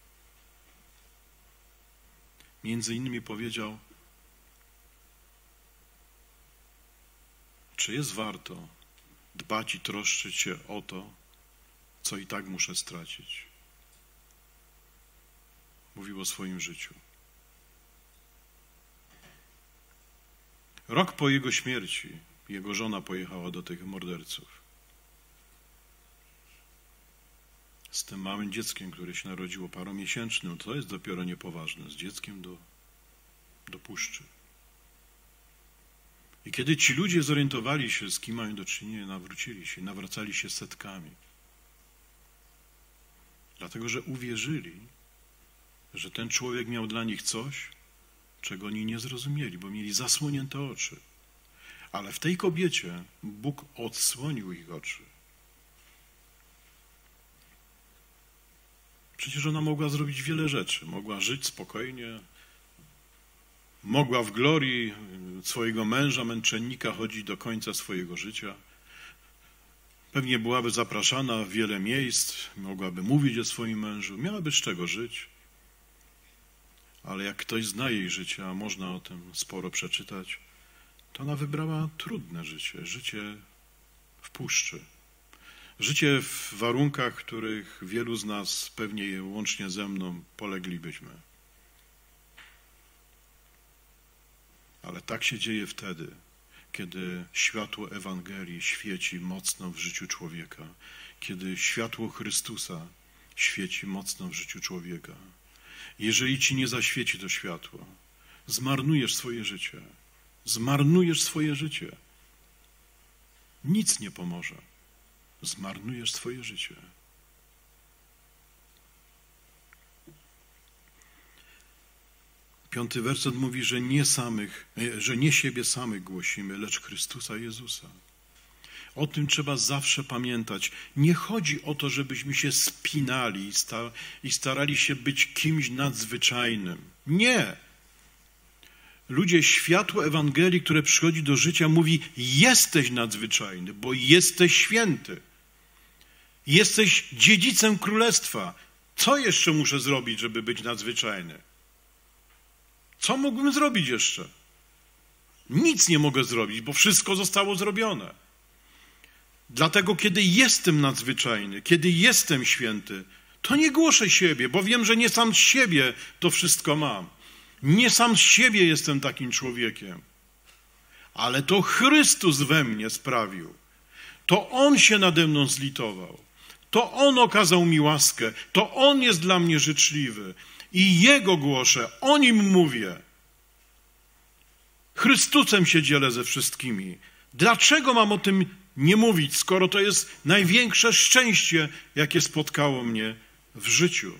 Między innymi powiedział: czy jest warto dbać i troszczyć się o to, co i tak muszę stracić? Mówił o swoim życiu. Rok po jego śmierci jego żona pojechała do tych morderców. Z tym małym dzieckiem, które się narodziło paromiesięcznym, to jest dopiero niepoważne, z dzieckiem do, do puszczy. I kiedy ci ludzie zorientowali się, z kim mają do czynienia, nawrócili się, nawracali się setkami. Dlatego, że uwierzyli, że ten człowiek miał dla nich coś, czego oni nie zrozumieli, bo mieli zasłonięte oczy. Ale w tej kobiecie Bóg odsłonił ich oczy. Przecież ona mogła zrobić wiele rzeczy. Mogła żyć spokojnie, mogła w glorii swojego męża, męczennika chodzić do końca swojego życia. Pewnie byłaby zapraszana w wiele miejsc, mogłaby mówić o swoim mężu, miałaby z czego żyć. Ale jak ktoś zna jej życie, a można o tym sporo przeczytać, to ona wybrała trudne życie, życie w puszczy. Życie w warunkach, w których wielu z nas, pewnie łącznie ze mną, poleglibyśmy. Ale tak się dzieje wtedy, kiedy światło Ewangelii świeci mocno w życiu człowieka, kiedy światło Chrystusa świeci mocno w życiu człowieka. Jeżeli ci nie zaświeci to światło, zmarnujesz swoje życie. Zmarnujesz swoje życie. Nic nie pomoże. Zmarnujesz swoje życie. Piąty werset mówi, że nie samych, że nie siebie samych głosimy, lecz Chrystusa Jezusa. O tym trzeba zawsze pamiętać. Nie chodzi o to, żebyśmy się spinali i starali się być kimś nadzwyczajnym. Nie. Ludzie, światło Ewangelii, które przychodzi do życia, mówi: jesteś nadzwyczajny, bo jesteś święty. Jesteś dziedzicem królestwa. Co jeszcze muszę zrobić, żeby być nadzwyczajny? Co mógłbym zrobić jeszcze? Nic nie mogę zrobić, bo wszystko zostało zrobione. Dlatego, kiedy jestem nadzwyczajny, kiedy jestem święty, to nie głoszę siebie, bo wiem, że nie sam z siebie to wszystko mam. Nie sam z siebie jestem takim człowiekiem. Ale to Chrystus we mnie sprawił. To On się nade mną zlitował. To On okazał mi łaskę. To On jest dla mnie życzliwy. I Jego głoszę, o Nim mówię. Chrystusem się dzielę ze wszystkimi. Dlaczego mam o tym nie mówić, skoro to jest największe szczęście, jakie spotkało mnie w życiu?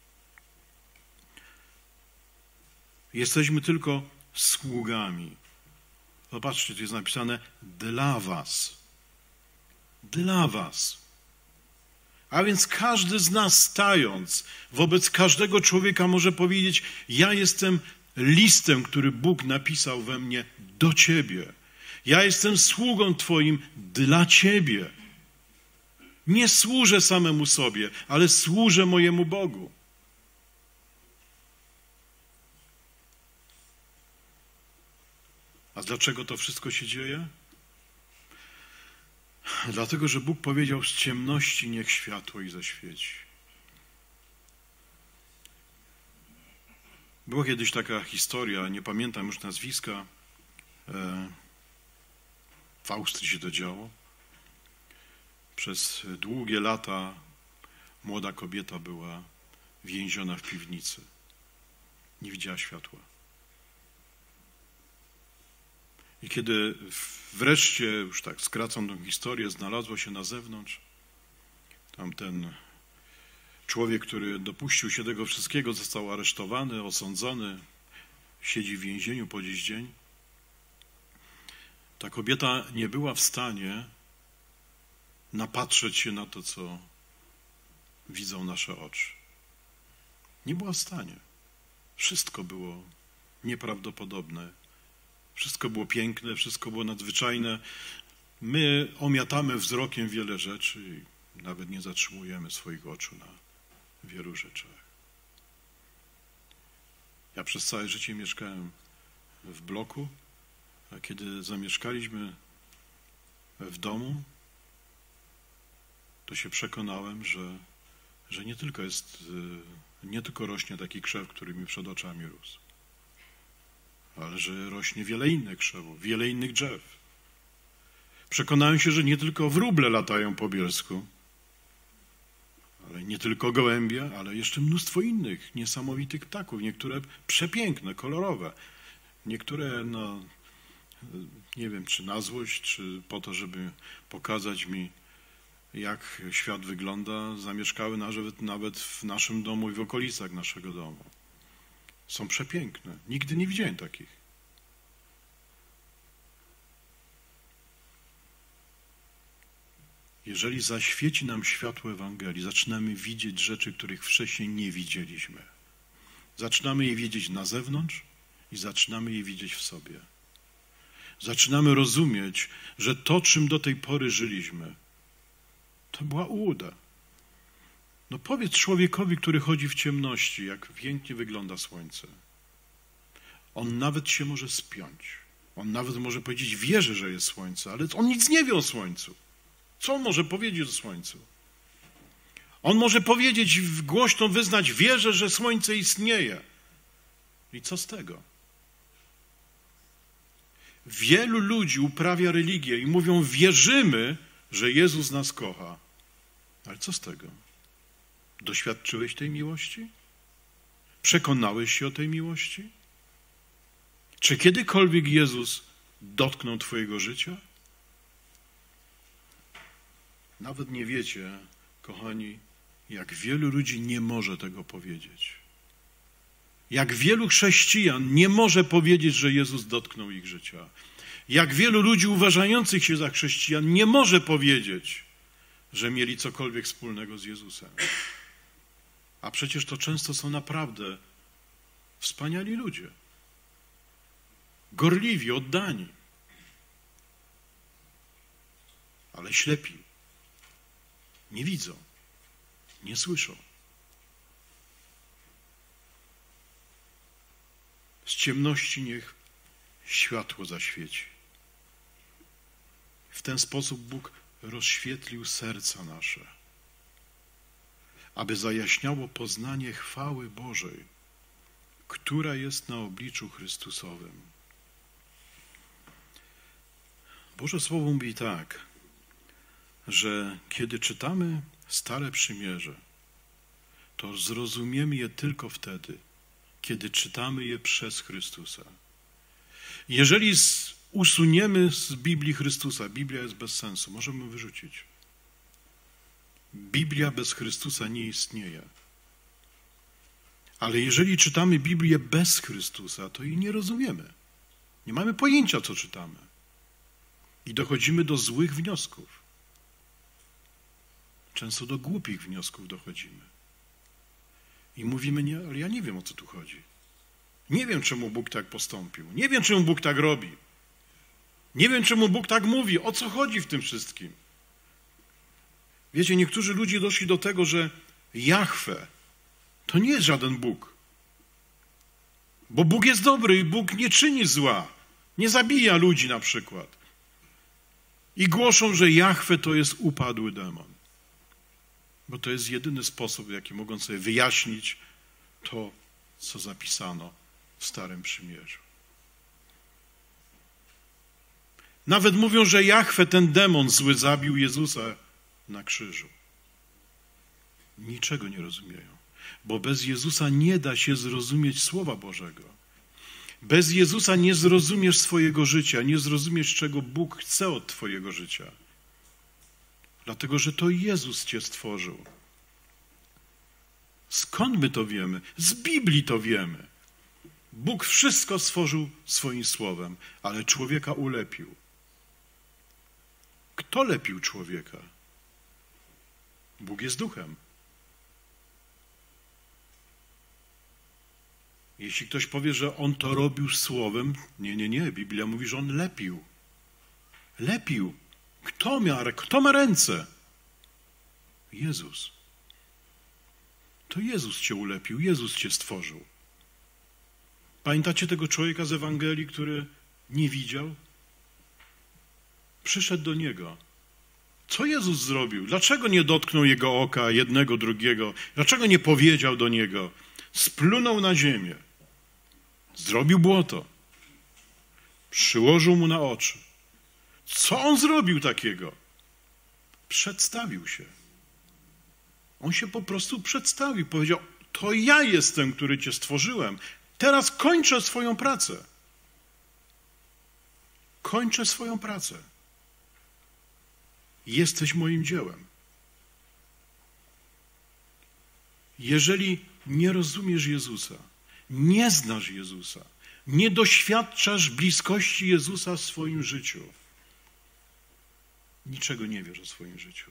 Jesteśmy tylko sługami. Zobaczcie, tu jest napisane dla was. Dla was. A więc każdy z nas stając wobec każdego człowieka może powiedzieć: ja jestem listem, który Bóg napisał we mnie do ciebie. Ja jestem sługą twoim dla ciebie. Nie służę samemu sobie, ale służę mojemu Bogu. A dlaczego to wszystko się dzieje? Dlatego, że Bóg powiedział: z ciemności niech światło i zaświeci. Była kiedyś taka historia, nie pamiętam już nazwiska, w Austrii się to działo. Przez długie lata młoda kobieta była więziona w piwnicy. Nie widziała światła. I kiedy wreszcie, już tak skracam tą historię, znalazło się na zewnątrz, tamten człowiek, który dopuścił się tego wszystkiego, został aresztowany, osądzony, siedzi w więzieniu po dziś dzień. Ta kobieta nie była w stanie napatrzeć się na to, co widzą nasze oczy. Nie była w stanie. Wszystko było nieprawdopodobne. Wszystko było piękne, wszystko było nadzwyczajne. My omiatamy wzrokiem wiele rzeczy i nawet nie zatrzymujemy swoich oczu na wielu rzeczach. Ja przez całe życie mieszkałem w bloku, a kiedy zamieszkaliśmy w domu, to się przekonałem, że, że nie tylko jest, nie tylko rośnie taki krzew, który mi przed oczami rósł, ale że rośnie wiele innych krzewów, wiele innych drzew. Przekonałem się, że nie tylko wróble latają po Bielsku, ale nie tylko gołębie, ale jeszcze mnóstwo innych niesamowitych ptaków. Niektóre przepiękne, kolorowe. Niektóre, no, nie wiem, czy na złość, czy po to, żeby pokazać mi, jak świat wygląda, zamieszkały nawet, nawet w naszym domu i w okolicach naszego domu. Są przepiękne. Nigdy nie widziałem takich. Jeżeli zaświeci nam światło Ewangelii, zaczynamy widzieć rzeczy, których wcześniej nie widzieliśmy. Zaczynamy je widzieć na zewnątrz i zaczynamy je widzieć w sobie. Zaczynamy rozumieć, że to, czym do tej pory żyliśmy, to była ułuda. No powiedz człowiekowi, który chodzi w ciemności, jak pięknie wygląda słońce. On nawet się może spiąć. On nawet może powiedzieć: wierzę, że jest słońce, ale on nic nie wie o słońcu. Co on może powiedzieć o słońcu? On może powiedzieć, głośno wyznać: wierzę, że słońce istnieje. I co z tego? Wielu ludzi uprawia religię i mówią: wierzymy, że Jezus nas kocha. Ale co z tego? Doświadczyłeś tej miłości? Przekonałeś się o tej miłości? Czy kiedykolwiek Jezus dotknął twojego życia? Nawet nie wiecie, kochani, jak wielu ludzi nie może tego powiedzieć. Jak wielu chrześcijan nie może powiedzieć, że Jezus dotknął ich życia. Jak wielu ludzi uważających się za chrześcijan nie może powiedzieć, że mieli cokolwiek wspólnego z Jezusem. A przecież to często są naprawdę wspaniali ludzie. Gorliwi, oddani. Ale ślepi. Nie widzą. Nie słyszą. Z ciemności niech światło zaświeci. W ten sposób Bóg rozświetlił serca nasze, aby zajaśniało poznanie chwały Bożej, która jest na obliczu Chrystusowym. Boże Słowo mówi tak, że kiedy czytamy Stare Przymierze, to zrozumiemy je tylko wtedy, kiedy czytamy je przez Chrystusa. Jeżeli usuniemy z Biblii Chrystusa, Biblia jest bez sensu, możemy ją wyrzucić. Biblia bez Chrystusa nie istnieje. Ale jeżeli czytamy Biblię bez Chrystusa, to jej nie rozumiemy. Nie mamy pojęcia, co czytamy. I dochodzimy do złych wniosków. Często do głupich wniosków dochodzimy. I mówimy, nie, ale ja nie wiem, o co tu chodzi. Nie wiem, czemu Bóg tak postąpił. Nie wiem, czemu Bóg tak robi. Nie wiem, czemu Bóg tak mówi. O co chodzi w tym wszystkim? Wiecie, niektórzy ludzie doszli do tego, że Jahwe to nie jest żaden Bóg. Bo Bóg jest dobry i Bóg nie czyni zła. Nie zabija ludzi na przykład. I głoszą, że Jahwe to jest upadły demon. Bo to jest jedyny sposób, w jaki mogą sobie wyjaśnić to, co zapisano w Starym Przymierzu. Nawet mówią, że Jahwe, ten demon zły, zabił Jezusa na krzyżu. Niczego nie rozumieją, bo bez Jezusa nie da się zrozumieć Słowa Bożego. Bez Jezusa nie zrozumiesz swojego życia, nie zrozumiesz, czego Bóg chce od twojego życia. Dlatego, że to Jezus cię stworzył. Skąd my to wiemy? Z Biblii to wiemy. Bóg wszystko stworzył swoim słowem, ale człowieka ulepił. Kto lepił człowieka? Bóg jest duchem. Jeśli ktoś powie, że on to robił słowem, nie, nie, nie. Biblia mówi, że on lepił. Lepił. Kto ma, kto ma ręce? Jezus. To Jezus cię ulepił, Jezus cię stworzył. Pamiętacie tego człowieka z Ewangelii, który nie widział? Przyszedł do niego. Co Jezus zrobił? Dlaczego nie dotknął jego oka, jednego, drugiego? Dlaczego nie powiedział do niego? Splunął na ziemię. Zrobił błoto. Przyłożył mu na oczy. Co on zrobił takiego? Przedstawił się. On się po prostu przedstawił. Powiedział, to ja jestem, który cię stworzyłem. Teraz kończę swoją pracę. Kończę swoją pracę. Jesteś moim dziełem. Jeżeli nie rozumiesz Jezusa, nie znasz Jezusa, nie doświadczasz bliskości Jezusa w swoim życiu, niczego nie wiesz o swoim życiu.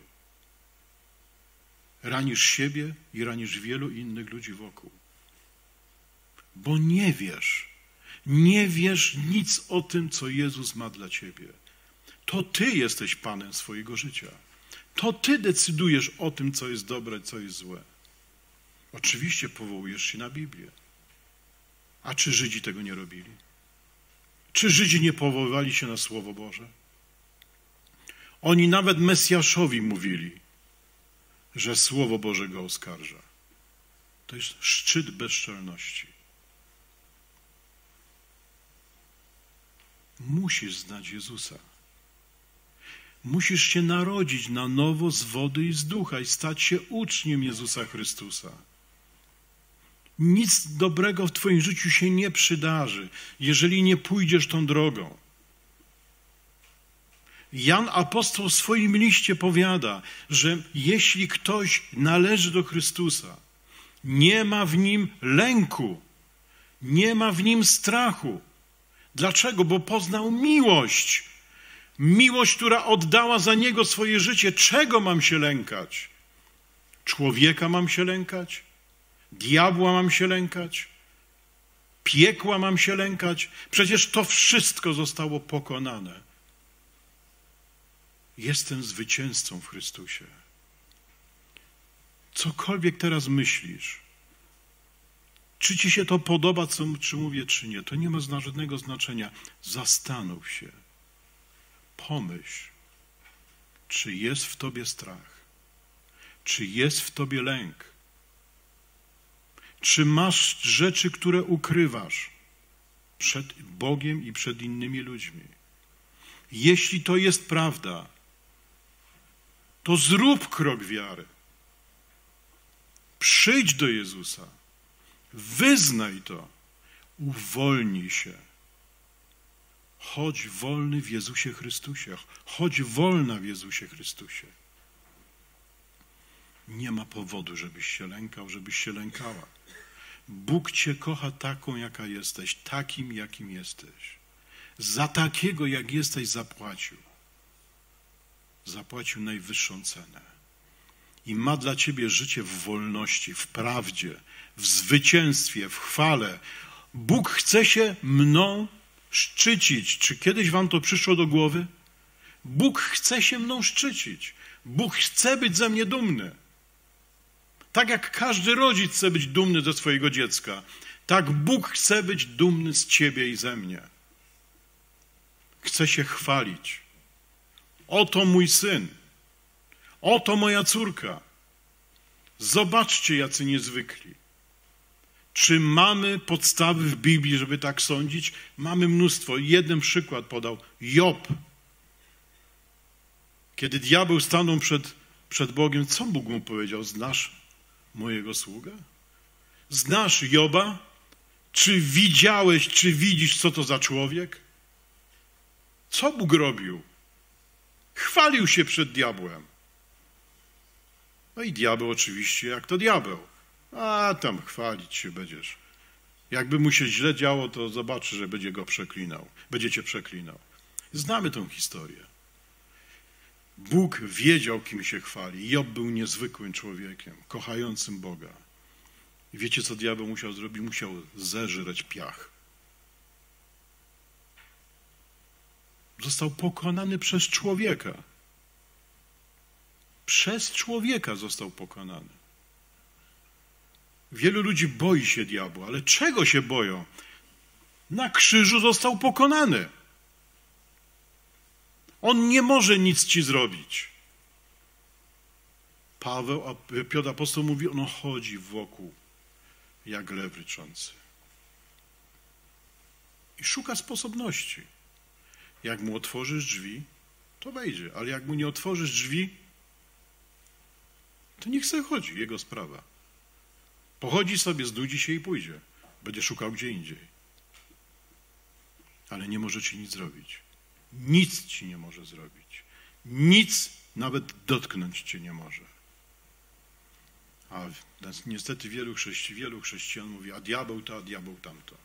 Ranisz siebie i ranisz wielu innych ludzi wokół. Bo nie wiesz, nie wiesz nic o tym, co Jezus ma dla ciebie. To ty jesteś Panem swojego życia. To ty decydujesz o tym, co jest dobre, co jest złe. Oczywiście powołujesz się na Biblię. A czy Żydzi tego nie robili? Czy Żydzi nie powoływali się na Słowo Boże? Oni nawet Mesjaszowi mówili, że Słowo Boże go oskarża. To jest szczyt bezczelności. Musisz znać Jezusa. Musisz się narodzić na nowo z wody i z ducha i stać się uczniem Jezusa Chrystusa. Nic dobrego w twoim życiu się nie przydarzy, jeżeli nie pójdziesz tą drogą. Jan apostoł w swoim liście powiada, że jeśli ktoś należy do Chrystusa, nie ma w nim lęku, nie ma w nim strachu. Dlaczego? Bo poznał miłość. Miłość, która oddała za niego swoje życie. Czego mam się lękać? Człowieka mam się lękać? Diabła mam się lękać? Piekła mam się lękać? Przecież to wszystko zostało pokonane. Jestem zwycięzcą w Chrystusie. Cokolwiek teraz myślisz, Czy ci się to podoba, co czy mówię, czy nie? To nie ma żadnego znaczenia. Zastanów się. Pomyśl, czy jest w tobie strach? Czy jest w tobie lęk? Czy masz rzeczy, które ukrywasz przed Bogiem i przed innymi ludźmi? Jeśli to jest prawda, to zrób krok wiary. Przyjdź do Jezusa. Wyznaj to. Uwolnij się. Chodź wolny w Jezusie Chrystusie. Chodź wolna w Jezusie Chrystusie. Nie ma powodu, żebyś się lękał, żebyś się lękała. Bóg cię kocha taką, jaka jesteś, takim, jakim jesteś. Za takiego, jak jesteś, zapłacił. Zapłacił najwyższą cenę. I ma dla ciebie życie w wolności, w prawdzie, w zwycięstwie, w chwale. Bóg chce się mną szczycić. Czy kiedyś wam to przyszło do głowy? Bóg chce się mną szczycić. Bóg chce być ze mnie dumny. Tak jak każdy rodzic chce być dumny ze swojego dziecka, tak Bóg chce być dumny z ciebie i ze mnie. Chce się chwalić. Oto mój syn. Oto moja córka. Zobaczcie, jacy niezwykli. Czy mamy podstawy w Biblii, żeby tak sądzić? Mamy mnóstwo. Jeden przykład podał. Job. Kiedy diabeł stanął przed, przed Bogiem, co Bóg mu powiedział? Znasz mojego sługę? Znasz Joba? Czy widziałeś, czy widzisz, co to za człowiek? Co Bóg robił? Chwalił się przed diabłem. No i diabeł oczywiście, jak to diabeł. A tam chwalić się będziesz. Jakby mu się źle działo, to zobaczy, że będzie go przeklinał. Będzie cię przeklinał. Znamy tę historię. Bóg wiedział, kim się chwali. Job był niezwykłym człowiekiem, kochającym Boga. I wiecie, co diabeł musiał zrobić? Musiał zeżreć piach. Został pokonany przez człowieka. Przez człowieka został pokonany. Wielu ludzi boi się diabła, ale czego się boją? Na krzyżu został pokonany. On nie może nic ci zrobić. Paweł, a Piotr apostoł mówi, on chodzi wokół jak lew ryczący. I szuka sposobności. Jak mu otworzysz drzwi, to wejdzie, ale jak mu nie otworzysz drzwi, to niech sobie chodzi, jego sprawa. Pochodzi sobie, znudzi się i pójdzie. Będzie szukał gdzie indziej. Ale nie może ci nic zrobić. Nic ci nie może zrobić. Nic nawet dotknąć cię nie może. A niestety wielu, chrześci, wielu chrześcijan mówi, a diabeł to, a diabeł tamto.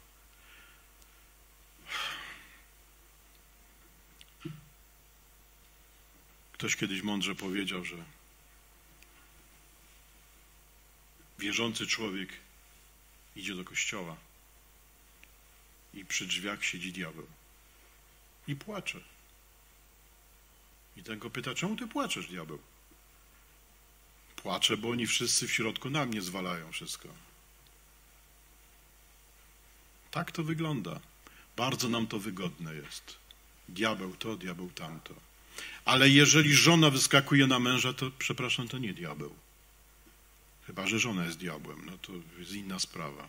Ktoś kiedyś mądrze powiedział, że wierzący człowiek idzie do kościoła i przy drzwiach siedzi diabeł i płacze. I ten go pyta, czemu ty płaczesz, diabeł? Płaczę, bo oni wszyscy w środku na mnie zwalają wszystko. Tak to wygląda. Bardzo nam to wygodne jest. Diabeł to, diabeł tamto. Ale jeżeli żona wyskakuje na męża, to przepraszam, to nie diabeł. Chyba że żona jest diabłem, no to jest inna sprawa.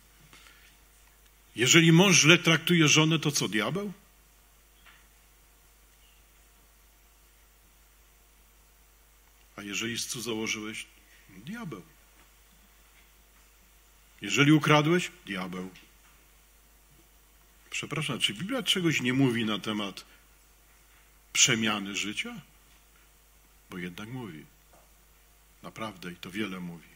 Jeżeli mąż źle traktuje żonę, to co, diabeł? A jeżeli cudzołożyłeś, diabeł. Jeżeli ukradłeś, diabeł. Przepraszam, czy Biblia czegoś nie mówi na temat przemiany życia? Bo jednak mówi. Naprawdę i to wiele mówi.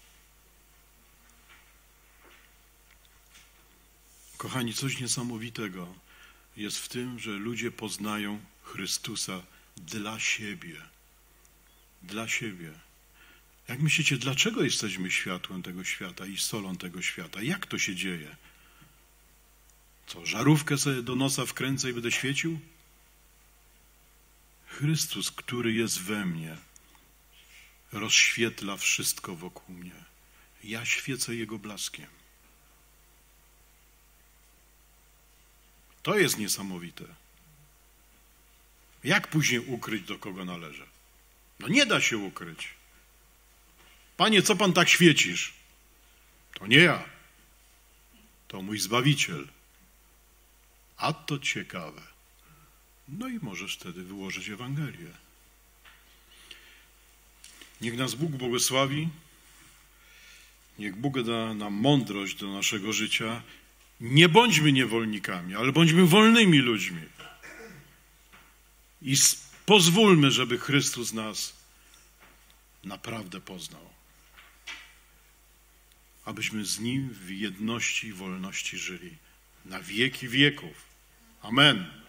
Kochani, coś niesamowitego jest w tym, że ludzie poznają Chrystusa dla siebie. Dla siebie. Jak myślicie, dlaczego jesteśmy światłem tego świata i solą tego świata? Jak to się dzieje? Co, żarówkę sobie do nosa wkręcę i będę świecił? Chrystus, który jest we mnie, rozświetla wszystko wokół mnie. Ja świecę Jego blaskiem. To jest niesamowite. Jak później ukryć, do kogo należę? No nie da się ukryć. Panie, co pan tak świecisz? To nie ja. To mój Zbawiciel. A to ciekawe. No i możesz wtedy wyłożyć Ewangelię. Niech nas Bóg błogosławi. Niech Bóg da nam mądrość do naszego życia. Nie bądźmy niewolnikami, ale bądźmy wolnymi ludźmi. I pozwólmy, żeby Chrystus nas naprawdę poznał. Abyśmy z Nim w jedności i wolności żyli na wieki wieków. Amen.